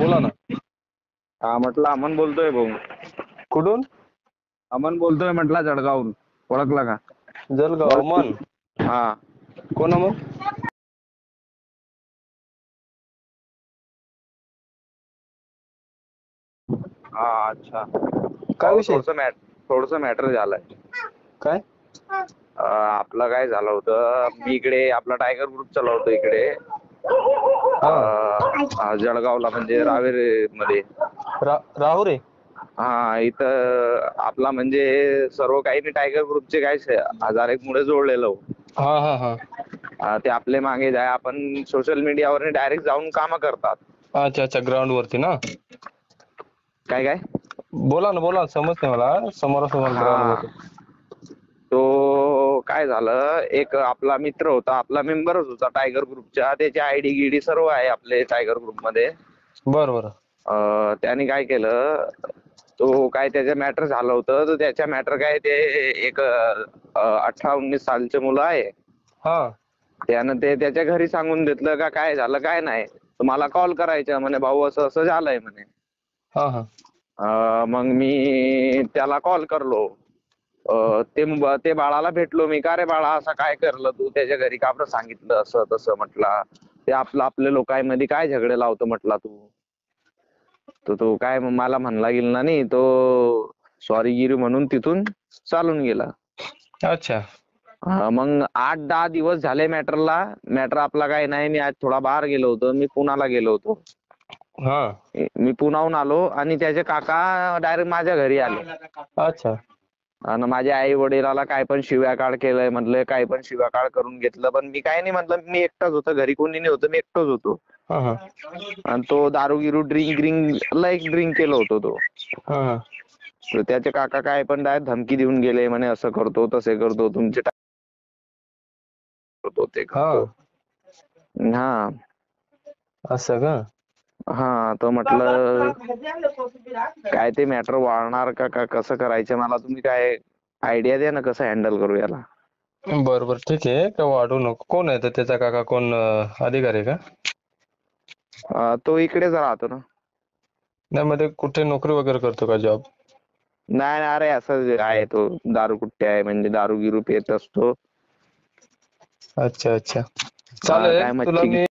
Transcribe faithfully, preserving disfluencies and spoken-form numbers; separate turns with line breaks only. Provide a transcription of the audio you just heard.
बोला ना.
हा म्हटलं अमन बोलतोय भाऊ.
कुठून?
अमन बोलतोय म्हटलं जळगावहून. ओळखला का?
जळगाव मन.
हा.
कोण अमन?
हा अच्छा.
काय
हो
विषय?
थोडस मॅट थोडस मॅटर झालंय.
काय?
अं, आपलं काय झालं होतं, मी इकडे आपला टायगर ग्रुप चालवतो इकडे
हा.
अं, जळगावला म्हणजे रावेर मध्ये.
रा राहुरे.
हा इथं आपला म्हणजे सर्व काही मी टायगर ग्रुपचे काय हजार एक मुळे जोडलेलो.
हा हा हा.
अं, ते आपले मागे जाय आपण सोशल मीडियावर डायरेक्ट जाऊन कामं करतात.
अच्छा अच्छा, ग्राउंड वरती ना.
काय काय
बोला ना बोला ना, समजते मला. समोरासमोर ग्राउंड
हा.
वरती.
तो काय झालं, एक आपला मित्र होता, आपला मेंबरच होता टायगर ग्रुपच्या. त्याची आयडी गिडी सर्व आहे आपले टायगर ग्रुप मध्ये.
बरं बरं.
अं, त्याने काय केलं, तो काय त्याचं मॅटर झालं होतं, तर त्याच्या मॅटर काय ते एक अठरा उन्नीस सालचे मुलं आहे.
हा.
त्यानं ते त्याच्या घरी सांगून घेतलं का काय झालं काय नाही, तर मला कॉल करायचं म्हणे, भाऊ असं असं झालंय म्हणे.
हा हा.
अं, मग मी त्याला कॉल करलो. अं, ते ते बाळाला भेटलो मी. का रे बाळा असं काय करलं तू, त्याच्या घरी का बरं सांगितलं असं तसं म्हटलं. ते आपलं आपल्या लोकांमध्ये काय झगडे लावतो म्हटला तू. तर तो काय मला म्हणला गेला नाही, तो सॉरी गिरी म्हणून तिथून चालून गेला.
अच्छा.
हा, मग आठ दहा दिवस झाले मॅटरला. मॅटर आपला काय नाही. मी आज थोडा बाहेर गेलो होतो, मी पुण्याला गेलो होतो.
हा.
मी पुण्याहून आलो आणि त्याचे काका डायरेक्ट माझ्या घरी आले.
अच्छा.
आणि माझ्या आई वडिलाला काय पण शिव्याकाळ केलंय म्हटलं, काय पण शिव्याकाळ करून घेतलं. पण मी काय नाही म्हटलं, मी एकटाच होतो घरी, कोणी नाही होतं, मी एकटाच होतो.
हा हा.
आणि तो दारू गिरू ड्रिंक ड्रिंक लाईक ड्रिंक केलं होतं तो.
हा हा.
तर त्याचे काका काय पण डायरेक्ट धमकी देऊन गेले म्हणे, असं करतो तसे करतो तुमचे करतो ते करतो.
हा.
हा.
असं का?
हा. तर म्हटलं काय ते मॅटर वाढणार का का कसं करायचं, मला तुम्ही काय आयडिया द्या ना, कसं हँडल करू याला.
बरं बरं ठीक आहे, का वाढू नको. कोण आहे त्याचा काका, कोण अधिकारी का?
अं, तो इकडेच राहतो ना.
नाही मध्ये कुठे नोकरी वगैरे करतो का, जॉब?
नाही अरे असं आहे, तो दारू कुठे आहे म्हणजे दारू गिरू पित असतो.
अच्छा अच्छा,
अं,
चालेल
काय
तुला
मच्छी
मी